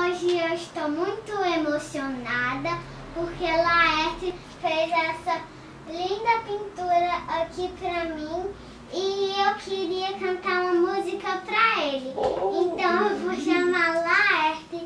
Hoje eu estou muito emocionada porque Laerte fez essa linda pintura aqui pra mim e eu queria cantar uma música pra ele. Então eu vou chamar Laerte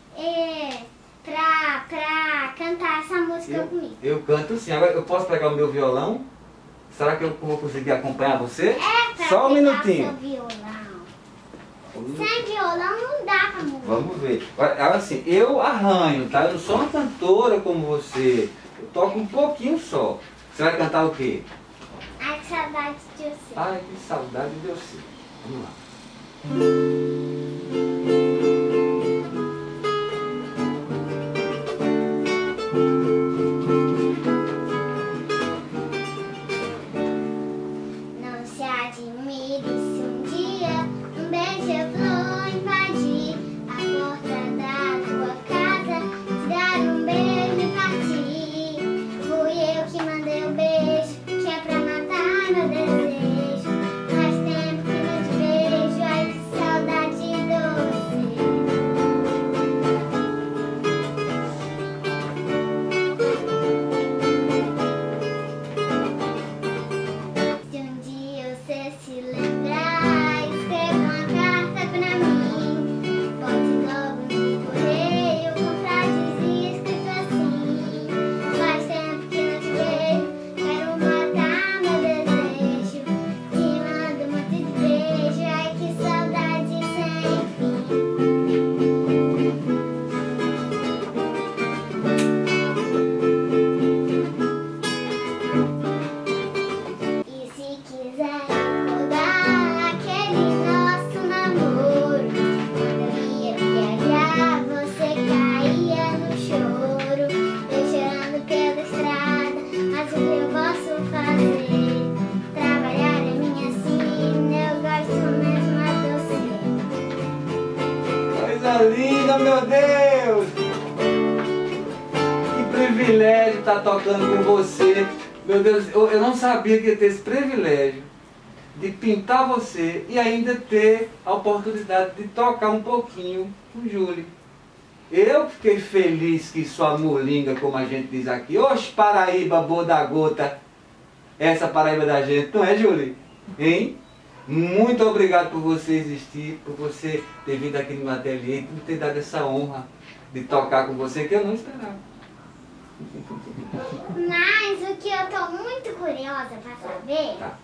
pra cantar essa música comigo. Eu canto sim. Agora eu posso pegar o meu violão? Será que eu vou conseguir acompanhar você? Pra só um minutinho. Seu violão. Sem violão não dá pra música. Vamos ver. Agora assim, eu arranho, tá? Eu não sou uma cantora como você. Eu toco um pouquinho só. Você vai cantar o quê? Ai, que saudade de você. Ai, que saudade de você. Vamos lá. Não se admire se um dia um beija-flor invadir a porta da tua casa, te dar um beijo e partir. Fui eu que mandei o beijo, que é pra matar meu desejo. Faz tempo que não te vejo, ai que saudade doce. Se um dia você se lembrar, escreva uma carta pra mim. Bote logo no correio com frases escritas assim. Faz tempo que não te vejo, quero matar meu desejo. Te mando muito beijo, ai que saudade sem fim. E se quiser recordar aquele nosso namoro, quando eu ia viajar, você caía no choro, eu chorando pela estrada, mas o que eu posso fazer? Trabalhar é minha sina, eu gosto mesmo de você. Coisa linda, meu Deus! Que privilégio estar tocando com você. Meu Deus, eu não sabia que ia ter esse privilégio de pintar você e ainda ter a oportunidade de tocar um pouquinho com Júlio. Eu fiquei feliz que sua molinga, como a gente diz aqui, oxe, Paraíba, boa da gota, essa Paraíba da gente, não é, Júlio? Hein? Muito obrigado por você existir, por você ter vindo aqui no meu ateliê e por ter dado essa honra de tocar com você, que eu não esperava. Mas o que eu tô muito curiosa pra saber Tá.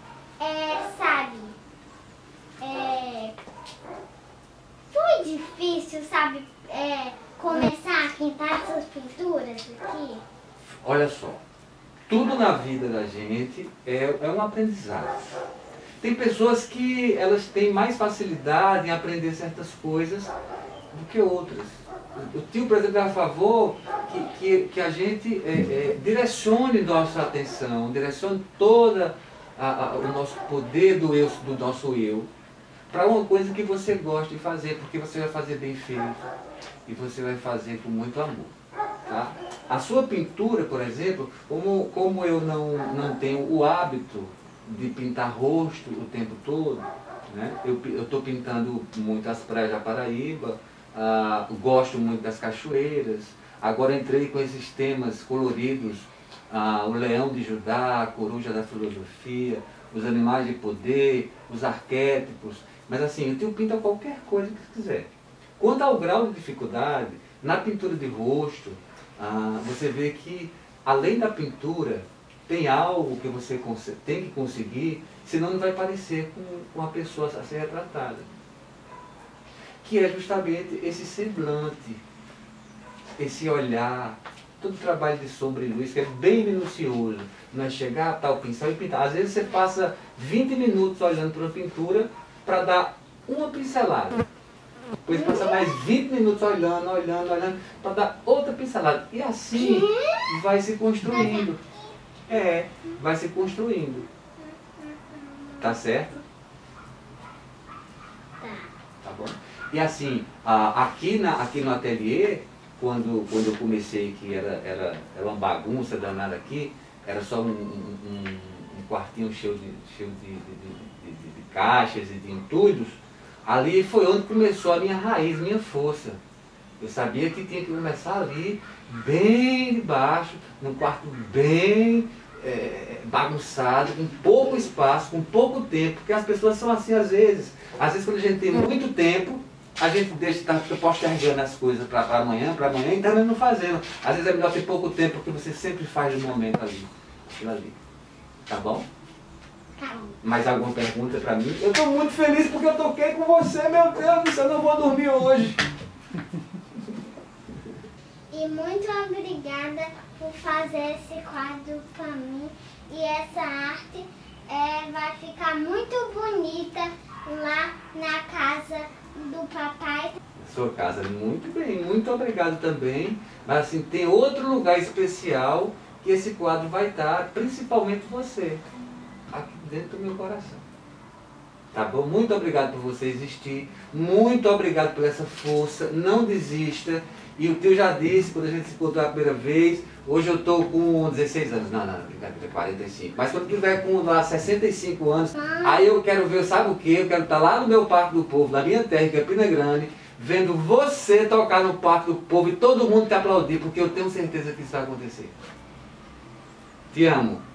foi difícil, começar a pintar essas pinturas aqui? Olha só, tudo na vida da gente é um aprendizado. Tem pessoas que elas têm mais facilidade em aprender certas coisas do que outras. O tio, por exemplo, é a favor que a gente direcione nossa atenção, direcione todo o nosso poder do nosso eu para uma coisa que você gosta de fazer, porque você vai fazer bem feito e você vai fazer com muito amor. Tá? A sua pintura, por exemplo, como eu não tenho o hábito de pintar rosto o tempo todo, né? Eu estou pintando muito as praias da Paraíba, gosto muito das cachoeiras, agora entrei com esses temas coloridos, o leão de Judá, a coruja da filosofia, os animais de poder, os arquétipos, mas assim, eu pinto qualquer coisa que quiser. Quanto ao grau de dificuldade, na pintura de rosto, você vê que além da pintura, tem algo que você tem que conseguir, senão não vai parecer com a pessoa a ser retratada. Que é justamente esse semblante, esse olhar, todo o trabalho de sombra e luz, que é bem minucioso. Não é chegar, atar o pincel e pintar. Às vezes você passa 20 minutos olhando para uma pintura para dar uma pincelada. Depois passa mais 20 minutos olhando, para dar outra pincelada. E assim vai se construindo. Vai se construindo. Tá certo? Tá bom? E assim, aqui no ateliê, quando eu comecei, que era uma bagunça danada aqui, era só um quartinho cheio de caixas e de entulhos, ali foi onde começou a minha raiz, minha força. Eu sabia que tinha que começar ali, bem de baixo, num quarto bem bagunçado, com pouco espaço, com pouco tempo, porque as pessoas são assim às vezes. Às vezes quando a gente tem muito tempo, a gente fica postergando as coisas para amanhã, e também não fazendo. Às vezes é melhor ter pouco tempo, porque você sempre faz no momento ali, aquilo ali. Tá bom? Tá. Mais alguma pergunta para mim? Eu estou muito feliz porque eu toquei com você, meu Deus do céu, eu não vou dormir hoje. E muito obrigada por fazer esse quadro para mim. E essa arte vai ficar muito bonita lá na casa do papai. Sua casa, muito bem, muito obrigado também. Mas assim, tem outro lugar especial que esse quadro vai estar, principalmente você, aqui dentro do meu coração. Tá bom? Muito obrigado por você existir, muito obrigado por essa força, não desista. E o tio já disse, quando a gente se encontrou a primeira vez, hoje eu estou com 16 anos, não, brincadeira, 45. Mas quando tiver com lá 65 anos, aí eu quero ver, sabe o que? Eu quero estar lá no meu Parque do Povo, na minha terra, em Campina Grande, vendo você tocar no Parque do Povo e todo mundo te aplaudir, porque eu tenho certeza que isso vai acontecer. Te amo.